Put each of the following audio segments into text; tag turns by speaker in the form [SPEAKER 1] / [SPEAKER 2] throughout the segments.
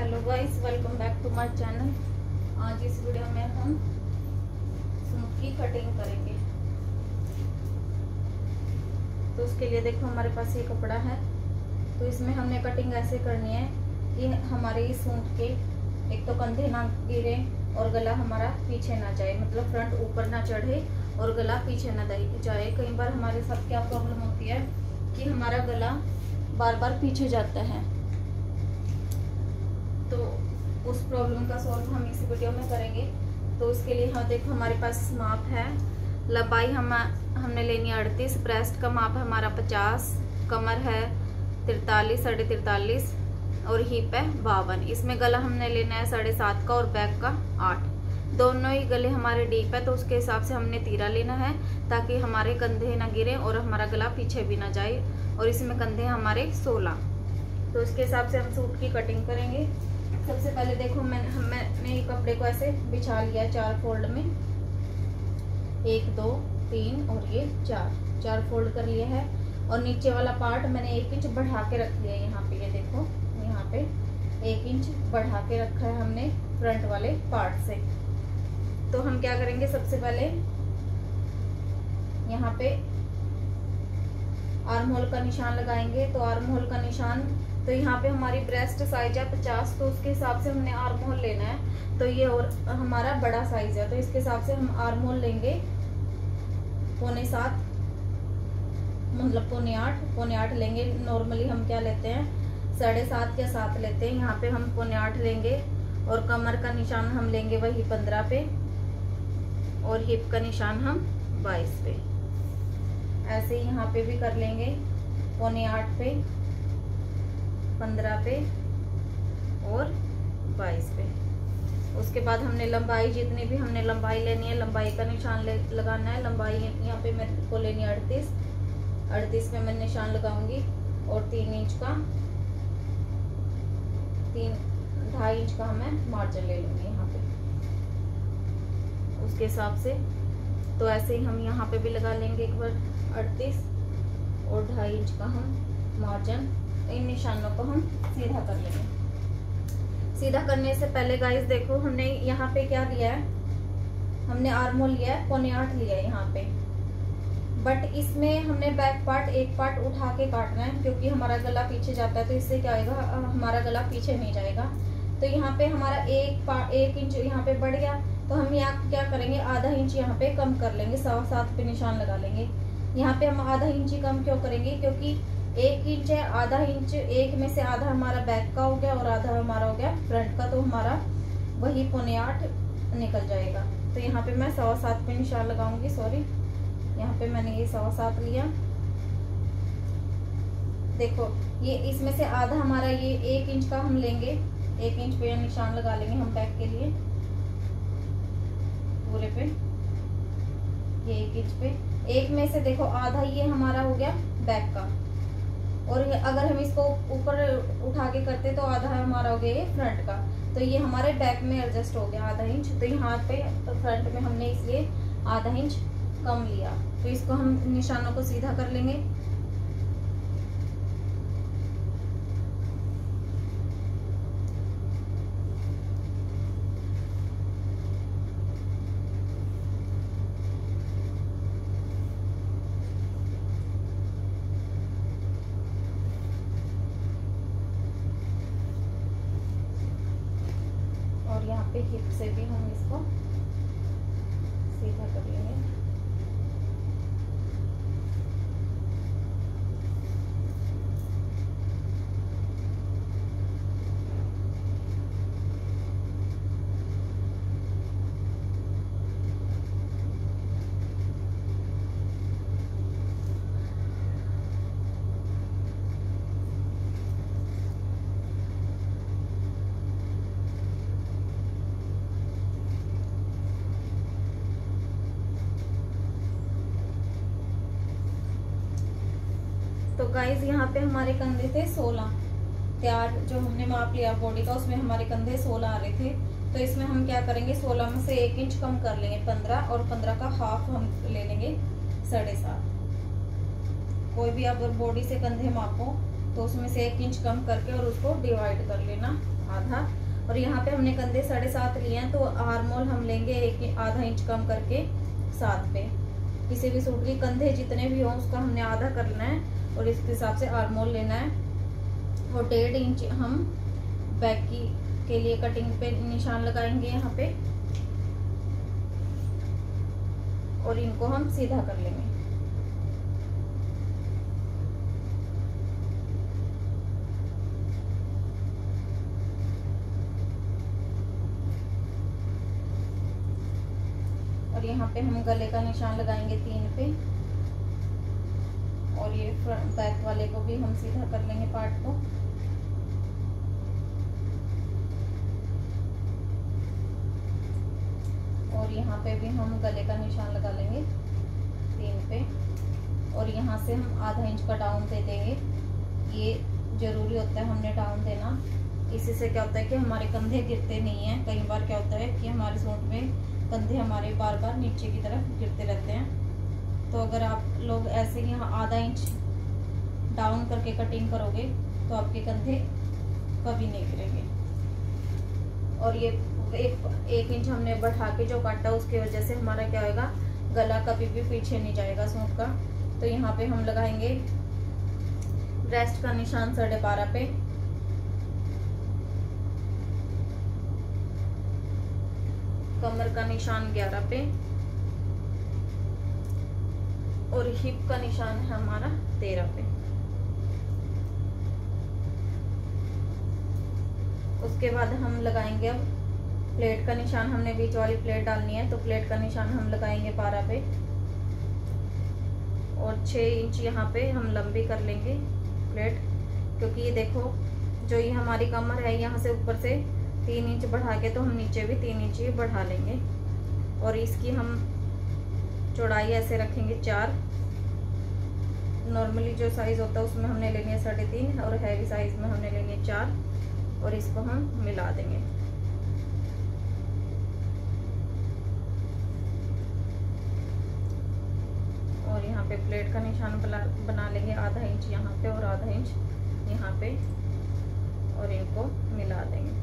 [SPEAKER 1] Hello guys, welcome back to my channel. आज इस video में हम सूट की कटिंग करेंगे। तो उसके लिए देखो हमारे पास ये कपड़ा है। तो इसमें हमने कटिंग ऐसे करनी है कि हमारे इस सूट के एक तो कंधे ना गिरे और गला हमारा पीछे ना जाए, मतलब फ्रंट ऊपर ना चढ़े और गला पीछे ना जाए। कई बार हमारे साथ क्या प्रॉब्लम होती है कि हमारा गला बार बार पीछे जाता है, तो उस प्रॉब्लम का सॉल्व हम इस वीडियो में करेंगे। तो उसके लिए हाँ देखो हमारे पास माप है। लंबाई हमने लेनी है 38, ब्रेस्ट का माप है हमारा 50, कमर है 43, 43.5 और हिप है 52। इसमें गला हमने लेना है 7.5 का और बैक का 8। दोनों ही गले हमारे डीप है, तो उसके हिसाब से हमने तीरा लेना है ताकि हमारे कंधे ना गिरे और हमारा गला पीछे भी ना जाए। और इसमें कंधे हमारे 16, तो उसके हिसाब से हम सूट की कटिंग करेंगे। सबसे पहले देखो मैंने कपड़े को ऐसे बिछा लिया 4 फोल्ड में, 1 2 3 और ये 4 फोल्ड कर लिया है। और नीचे वाला पार्ट मैंने 1 इंच बढ़ा के रख लिया। यहाँ पे ये देखो, यहाँ पे 1 इंच बढ़ा के रखा है हमने फ्रंट वाले पार्ट से। तो हम क्या करेंगे, सबसे पहले यहाँ पे आर्म होल का निशान लगाएंगे। तो आर्म होल का निशान, तो यहाँ पे हमारी ब्रेस्ट साइज है 50, तो उसके हिसाब से हमने आर्म होल लेना है। तो ये और हमारा बड़ा साइज है, तो इसके हिसाब से हम आर्म होल लेंगे 7.25, मतलब 7.25 लेंगे। नॉर्मली हम क्या लेते हैं 7.5 या 7 लेते हैं, यहाँ पे हम 7.25 लेंगे। और कमर का निशान हम लेंगे वही 15 पे और हिप का निशान हम 22 पे। ऐसे ही यहाँ पे भी कर लेंगे 7.25 पे, 15 पे और 22 पे। उसके बाद हमने लंबाई, जितनी भी हमने लंबाई लेनी है, लंबाई का निशान लगाना है। लंबाई यहाँ पे मेरे को लेनी है 38 पे मैं निशान लगाऊंगी। और 3 इंच का 2.5 इंच का मैं मार्जिन ले लूंगी यहाँ पे उसके हिसाब से। तो ऐसे ही हम यहाँ पे भी लगा लेंगे एक बार 38 और 2.5 इंच का हम मार्जिन। इन निशानों को हम सीधा कर लेंगे। सीधा करने से पहले गाइस देखो हमने यहाँ पे क्या लिया है, हमने आर्म होल लिया है 7.25 लिया है यहाँ पे। बट इसमें हमने बैक पार्ट एक पार्ट उठा के काटना है, क्योंकि हमारा गला पीछे जाता है। तो इससे क्या होगा, हमारा गला पीछे नहीं जाएगा। तो यहाँ पे हमारा 1 इंच यहाँ पे बढ़ गया, तो हम यहाँ क्या करेंगे, आधा इंच यहाँ पे कम कर लेंगे, 7.25 पे निशान लगा लेंगे। यहाँ पे हम आधा इंच कम क्यों करेंगे, क्योंकि 1 इंच है, आधा इंच, एक में से आधा हमारा बैक का हो गया और आधा हमारा हो गया फ्रंट का, तो हमारा वही 7.25 निकल जाएगा। तो यहाँ पे मैं 7.25 पे निशान लगाऊंगी। सॉरी, यहाँ पे मैंने ये 7.25 लिया। देखो ये इसमें से आधा हमारा ये 1 इंच का हम लेंगे, 1 इंच पे निशान लगा लेंगे हम बैक के लिए पूरे पे, ये 1 इंच पे। एक में से देखो आधा ये हमारा हो गया बैक का, और अगर हम इसको ऊपर उठा के करते तो आधा हमारा हो गया ये फ्रंट का। तो ये हमारे बैक में एडजस्ट हो गया आधा इंच। तो यहाँ पे तो फ्रंट में हमने इसलिए आधा इंच कम लिया। तो इसको हम निशानों को सीधा कर लेंगे। और यहाँ पे हिप से भी हम इसको सीधा कर लेंगे। तो गाइज यहाँ पे हमारे कंधे थे 16 तैयार, जो हमने माप लिया बॉडी का, उसमें हमारे कंधे 16 आ रहे थे। तो इसमें हम क्या करेंगे, 16 में से 1 इंच कम कर लेंगे 15, और 15 का हाफ हम ले लेंगे 7.5। कोई भी अगर बॉडी से कंधे मापो तो उसमें से 1 इंच कम करके और उसको डिवाइड कर लेना आधा। और यहाँ पे हमने कंधे 7.5 लिए हैं, तो आर्मोल हम लेंगे आधा इंच कम करके 7 पे। किसी भी सूट के कंधे जितने भी हों उसका हमने आधा करना है और इसके हिसाब से आर्मोल लेना है। और 1.5 इंच हम बैक के लिए कटिंग पे निशान लगाएंगे यहाँ पे, और इनको हम सीधा कर लेंगे। और यहाँ पे हम गले का निशान लगाएंगे 3 पे, और ये बैक वाले को भी हम सीधा कर लेंगे पार्ट को। और यहाँ पे भी हम गले का निशान लगा लेंगे 3 पे, और यहाँ से हम आधा इंच का डाउन दे देंगे। ये जरूरी होता है हमने डाउन देना, इसी से क्या होता है कि हमारे कंधे गिरते नहीं हैं। कई बार क्या होता है कि हमारे सूट में कंधे हमारे बार बार नीचे की तरफ गिरते रहते हैं। तो अगर आप लोग ऐसे यहाँ आधा इंच डाउन करके कटिंग करोगे तो आपके कंधे कभी नहीं गिरेंगे। और ये एक इंच हमने बढ़ा के जो काटा उसकी वजह से हमारा क्या होगा, गला कभी भी पीछे नहीं जाएगा सूट का। तो यहाँ पे हम लगाएंगे ब्रेस्ट का निशान 12.5 पे, कमर का निशान 11 पे, और हिप का निशान है हमारा 13 पे। उसके बाद हम लगाएंगे अब प्लेट का निशान। हमने बीच वाली प्लेट डालनी है, तो प्लेट का निशान हम लगाएंगे 12 पे, और 6 इंच यहाँ पे हम लंबी कर लेंगे प्लेट, क्योंकि ये देखो जो ये हमारी कमर है यहाँ से ऊपर से 3 इंच बढ़ा के, तो हम नीचे भी 3 इंच ही बढ़ा लेंगे। और इसकी हम चौड़ाई ऐसे रखेंगे 4। नॉर्मली जो साइज होता है उसमें हमने लेनी है 3.5, और हैवी साइज में हमने लेनी है 4, और इसको हम मिला देंगे। और यहाँ पे प्लेट का निशान बना लेंगे आधा इंच यहाँ पे और आधा इंच यहाँ पे, और इनको मिला देंगे।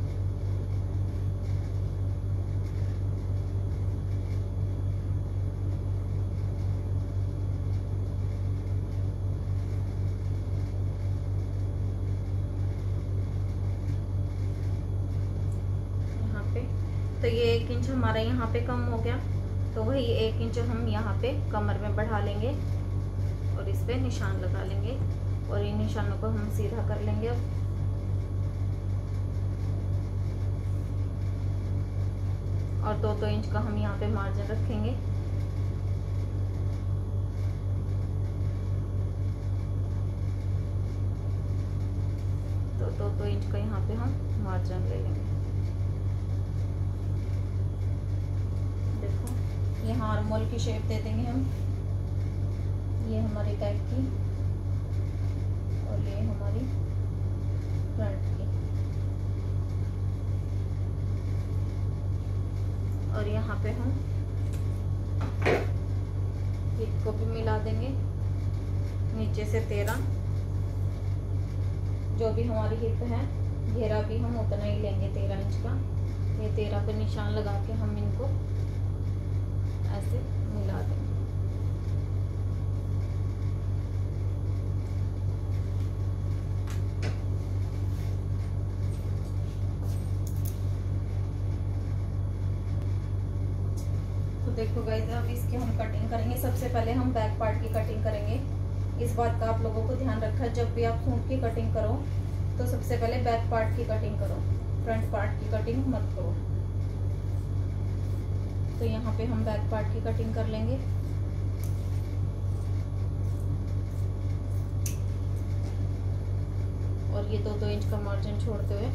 [SPEAKER 1] यहाँ पे तो ये 1 इंच हमारा यहाँ पे कम हो गया, तो वही 1 इंच हम यहाँ पे कमर में बढ़ा लेंगे और इस पे निशान लगा लेंगे, और इन निशानों को हम सीधा कर लेंगे अब। और 2-2 इंच का हम यहाँ पे मार्जिन रखेंगे। तो 2-2 इंच का यहाँ पे हम मार्जिन ले लेंगे। यहाँ आर्मोल की शेप दे देंगे हम, ये हमारी बैक की और ये हमारी फ्रंट की, और यहाँ पे हम हिप को भी मिला देंगे नीचे से 13। जो भी हमारी हिप है घेरा भी हम उतना ही लेंगे 13 इंच का। ये 13 पे निशान लगा के हम इनको ऐसे मिला देंगे। तो देखो गाइस, अब इसकी हम कटिंग करेंगे। सबसे पहले हम बैक पार्ट की कटिंग करेंगे। इस बात का आप लोगों को ध्यान रखा, जब भी आप सूट की कटिंग करो तो सबसे पहले बैक पार्ट की कटिंग करो, फ्रंट पार्ट की कटिंग मत करो। तो यहाँ पे हम बैक पार्ट की कटिंग कर लेंगे। और ये 2-2 इंच का मार्जिन छोड़ते हुए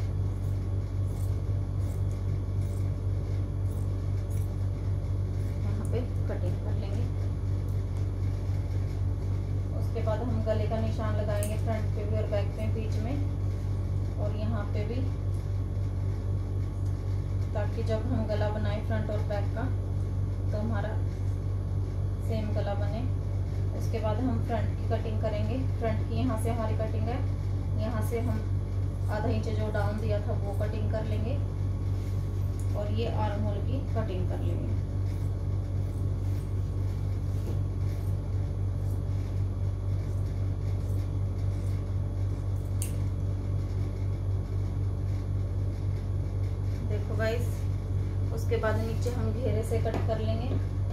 [SPEAKER 1] यहाँ पे कटिंग कर लेंगे। उसके बाद हम गले का निशान लगाएंगे फ्रंट पे भी और बैक पे बीच में, और यहाँ पे भी, ताकि जब हम गला बनाए फ्रंट और बैक का तो हमारा सेम गला बने। उसके बाद हम फ्रंट की कटिंग करेंगे। फ्रंट की यहाँ से हमारी कटिंग है, यहाँ से हम आधा इंच जो डाउन दिया था वो कटिंग कर लेंगे और ये आर्म होल की कटिंग कर लेंगे। देखो गाइस, उसके बाद नीचे हम घेरे से कट कर लेंगे।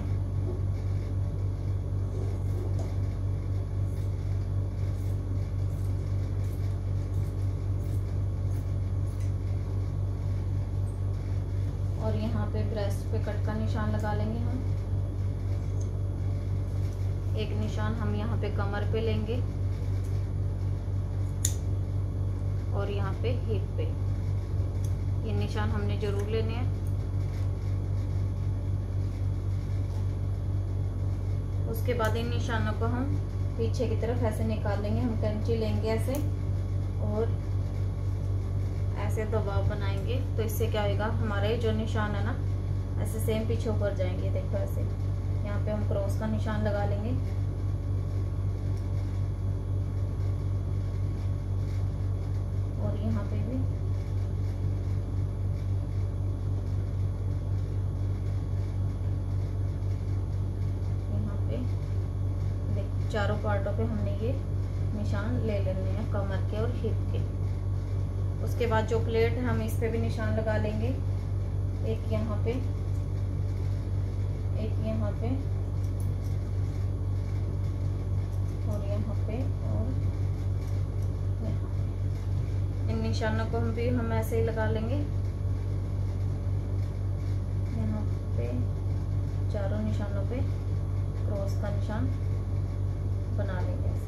[SPEAKER 1] और यहाँ पे ब्रेस्ट पे कट का निशान लगा लेंगे हम। एक निशान हम यहाँ पे कमर पे लेंगे और यहाँ पे हिप पे, ये निशान हमने जरूर लेने हैं। उसके बाद इन निशानों को हम पीछे की तरफ ऐसे निकाल लेंगे। हम कैंची लेंगे ऐसे और ऐसे दबाव बनाएंगे, तो इससे क्या होगा, हमारे जो निशान है ना ऐसे सेम पीछे ऊपर जाएंगे। देखो ऐसे यहाँ पे हम क्रॉस का निशान लगा लेंगे और यहाँ पे भी यहाँ पे देख, चारों पार्टों पे हमने ये निशान ले लेने हैं, कमर के और हिप के। उसके बाद जो प्लेट है हम इस पे भी निशान लगा लेंगे, एक यहाँ पे, एक यहाँ पे और यहाँ पे और यहाँ पे। इन निशानों को हम ऐसे ही लगा लेंगे। यहाँ पे चारों निशानों पे क्रॉस का निशान बना लेंगे ऐसे।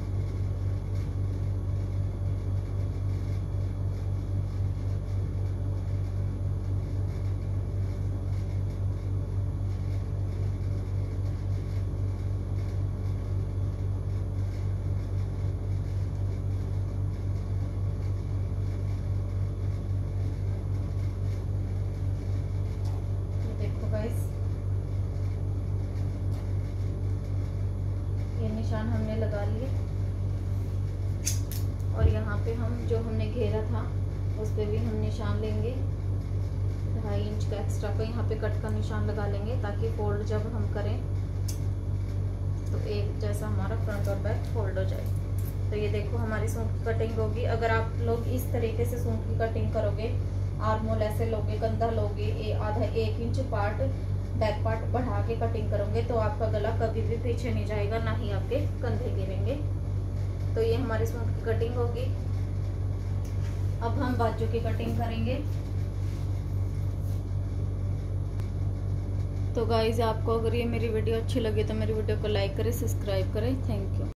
[SPEAKER 1] ये निशान हमने लगा लिए और यहाँ पे हम जो हमने घेरा था उस पे भी हम निशान लेंगे 2.5 इंच का एक्स्ट्रा को। यहाँ पे कट का निशान लगा लेंगे ताकि फोल्ड जब हम करें तो एक जैसा हमारा फ्रंट और बैक फोल्ड हो जाए। तो ये देखो हमारी सूट की कटिंग होगी। अगर आप लोग इस तरीके से सूट की कटिंग करोगे, आर्म होल ऐसे लोगे, कंधा लोगे, आधा 1 इंच पार्ट बैक पार्ट बढ़ा के कटिंग करोगे तो आपका गला कभी भी पीछे नहीं जाएगा, ना ही आपके कंधे गिरेंगे। तो ये हमारी सूट की कटिंग होगी। अब हम बाजू की कटिंग करेंगे। तो गाइज, आपको अगर ये मेरी वीडियो अच्छी लगी तो मेरी वीडियो को लाइक करें, सब्सक्राइब करें। Thank you.